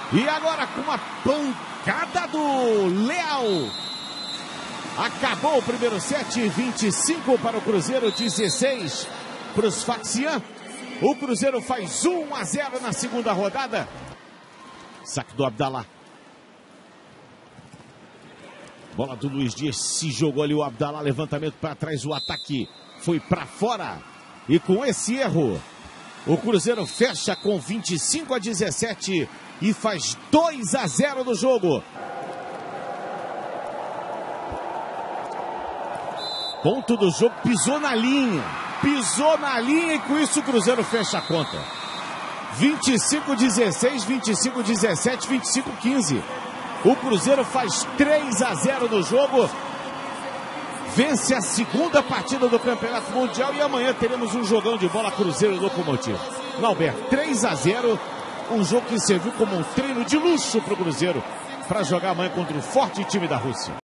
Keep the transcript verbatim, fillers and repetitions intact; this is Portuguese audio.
E agora com a pancada do Leal. Acabou o primeiro set, vinte e cinco para o Cruzeiro, dezesseis para os Faxian. O Cruzeiro faz um a zero na segunda rodada. Saque do Abdallah. Bola do Luiz Dias, se jogou ali o Abdallah, levantamento para trás, o ataque foi para fora. E com esse erro, o Cruzeiro fecha com vinte e cinco a dezessete e faz dois a zero no jogo. Ponto do jogo, pisou na linha. Pisou na linha e com isso o Cruzeiro fecha a conta. vinte e cinco a dezesseis, vinte e cinco a dezessete, vinte e cinco a quinze. O Cruzeiro faz três a zero no jogo. Vence a segunda partida do Campeonato Mundial e amanhã teremos um jogão de bola Cruzeiro e Locomotiva. Norberto, três a zero. Um jogo que serviu como um treino de luxo para o Cruzeiro para jogar amanhã contra o forte time da Rússia.